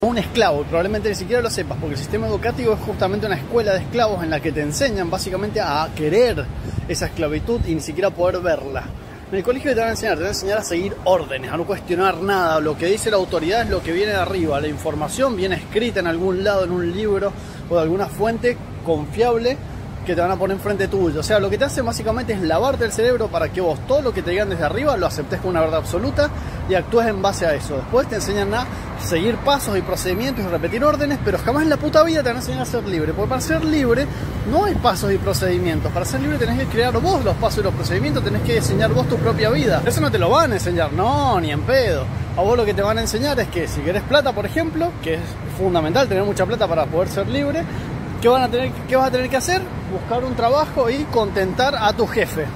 un esclavo, y probablemente ni siquiera lo sepas, porque el sistema educativo es justamente una escuela de esclavos en la que te enseñan básicamente a querer esa esclavitud y ni siquiera poder verla. En el colegio te van a enseñar a seguir órdenes, a no cuestionar nada. Lo que dice la autoridad es lo que viene de arriba. La información viene escrita en algún lado, en un libro o de alguna fuente confiable que te van a poner enfrente tuyo. O sea, lo que te hace básicamente es lavarte el cerebro para que vos todo lo que te digan desde arriba lo aceptes con una verdad absoluta y actúes en base a eso. Después te enseñan a seguir pasos y procedimientos y repetir órdenes, pero jamás en la puta vida te van a enseñar a ser libre. Porque para ser libre no hay pasos y procedimientos. Para ser libre tenés que crear vos los pasos y los procedimientos, tenés que diseñar vos tu propia vida. Eso no te lo van a enseñar, no, ni en pedo. A vos lo que te van a enseñar es que si querés plata, por ejemplo, que es fundamental tener mucha plata para poder ser libre, ¿qué vas a tener que hacer? Buscar un trabajo y contentar a tu jefe.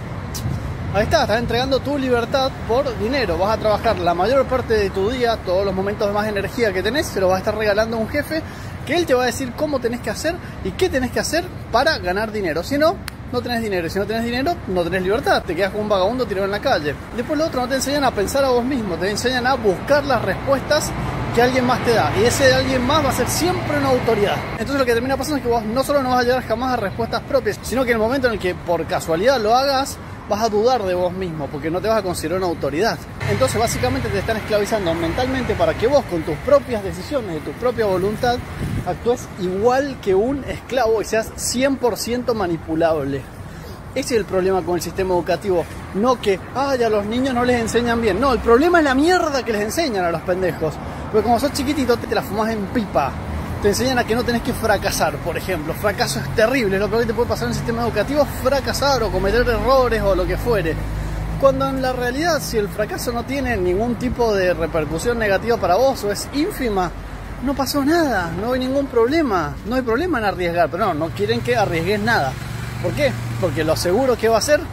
Ahí estás entregando tu libertad por dinero. Vas a trabajar la mayor parte de tu día, todos los momentos de más energía que tenés, se lo vas a estar regalando a un jefe que él te va a decir cómo tenés que hacer y qué tenés que hacer para ganar dinero. Si no, no tenés dinero. Y si no tenés dinero, no tenés libertad. Te quedas como un vagabundo tirado en la calle. Después lo otro, no te enseñan a pensar a vos mismo. Te enseñan a buscar las respuestas que alguien más te da, y ese de alguien más va a ser siempre una autoridad. Entonces lo que termina pasando es que vos no solo no vas a llegar jamás a respuestas propias, sino que en el momento en el que por casualidad lo hagas, vas a dudar de vos mismo, porque no te vas a considerar una autoridad. Entonces básicamente te están esclavizando mentalmente para que vos con tus propias decisiones y tu propia voluntad actúes igual que un esclavo y seas 100% manipulable. Ese es el problema con el sistema educativo. No que, a los niños no les enseñan bien. No, el problema es la mierda que les enseñan a los pendejos. Porque como sos chiquitito te la fumás en pipa. Te enseñan a que no tenés que fracasar, por ejemplo. Fracaso es terrible, es lo peor que te puede pasar en el sistema educativo, fracasar o cometer errores o lo que fuere. Cuando en la realidad, si el fracaso no tiene ningún tipo de repercusión negativa para vos o es ínfima, no pasó nada, no hay ningún problema. No hay problema en arriesgar, pero no quieren que arriesgues nada. ¿Por qué? Porque lo seguro que va a hacer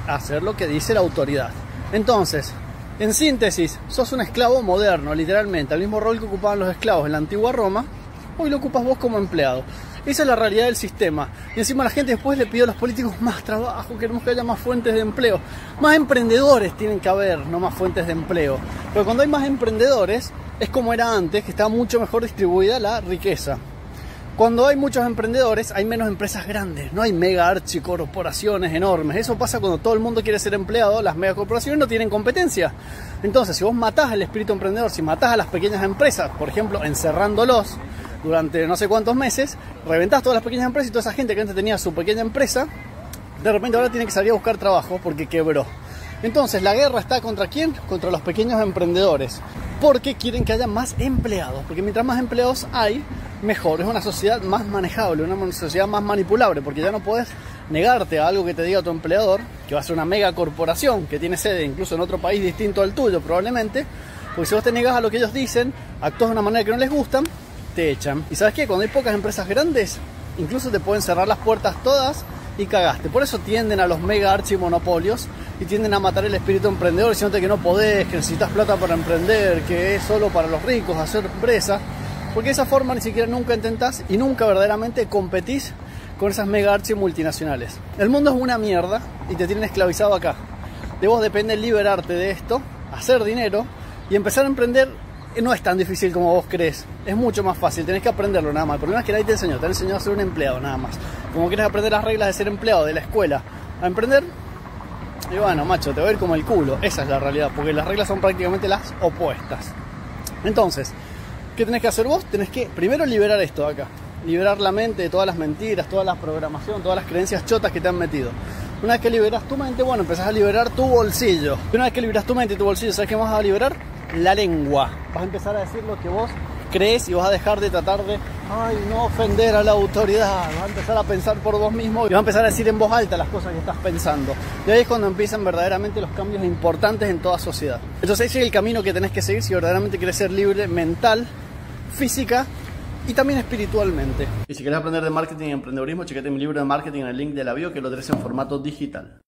lo que dice la autoridad. Entonces, en síntesis, sos un esclavo moderno, literalmente. El mismo rol que ocupaban los esclavos en la antigua Roma, hoy lo ocupas vos como empleado. Esa es la realidad del sistema. Y encima la gente después le pidió a los políticos más trabajo, queremos que haya más fuentes de empleo. Más emprendedores tienen que haber, no más fuentes de empleo. Pero cuando hay más emprendedores, es como era antes, que estaba mucho mejor distribuida la riqueza. Cuando hay muchos emprendedores, hay menos empresas grandes, no hay mega archicorporaciones enormes. Eso pasa cuando todo el mundo quiere ser empleado, las megacorporaciones no tienen competencia. Entonces, si vos matás el espíritu emprendedor, si matás a las pequeñas empresas, por ejemplo, encerrándolos durante no sé cuántos meses, reventás todas las pequeñas empresas y toda esa gente que antes tenía su pequeña empresa, de repente ahora tiene que salir a buscar trabajo porque quebró. Entonces, ¿la guerra está contra quién? Contra los pequeños emprendedores. Porque quieren que haya más empleados. Porque mientras más empleados hay, mejor. Es una sociedad más manejable, una sociedad más manipulable. Porque ya no puedes negarte a algo que te diga tu empleador, que va a ser una mega corporación, que tiene sede incluso en otro país distinto al tuyo probablemente. Porque si vos te negás a lo que ellos dicen, actúas de una manera que no les gustan, te echan. ¿Y sabes qué? Cuando hay pocas empresas grandes, incluso te pueden cerrar las puertas todas y cagaste. Por eso tienden a los mega archimonopolios y tienden a matar el espíritu emprendedor, diciéndote que no podés, que necesitas plata para emprender, que es solo para los ricos hacer empresa, porque de esa forma ni siquiera nunca intentás y nunca verdaderamente competís con esas mega archimultinacionales. El mundo es una mierda y te tienen esclavizado acá. De vos depende liberarte de esto, hacer dinero y empezar a emprender. No es tan difícil como vos crees, es mucho más fácil, tenés que aprenderlo nada más. El problema es que nadie te enseñó a ser un empleado nada más. Como quieres aprender las reglas de ser empleado de la escuela a emprender, y bueno, macho, te va a ir como el culo. Esa es la realidad, porque las reglas son prácticamente las opuestas. Entonces, ¿qué tenés que hacer vos? Tenés que primero liberar esto de acá, liberar la mente de todas las mentiras, toda la programación, todas las creencias chotas que te han metido. Una vez que liberás tu mente, bueno, empezás a liberar tu bolsillo. Y una vez que liberás tu mente y tu bolsillo, ¿sabes qué vas a liberar? La lengua. Vas a empezar a decir lo que vos crees y vas a dejar de tratar de no ofender a la autoridad. Vas a empezar a pensar por vos mismo y vas a empezar a decir en voz alta las cosas que estás pensando. Y ahí es cuando empiezan verdaderamente los cambios importantes en toda sociedad. Entonces ese es el camino que tenés que seguir si verdaderamente querés ser libre mental, física y también espiritualmente. Y si querés aprender de marketing y emprendedurismo, chequete mi libro de marketing en el link de la bio, que lo tenés en formato digital.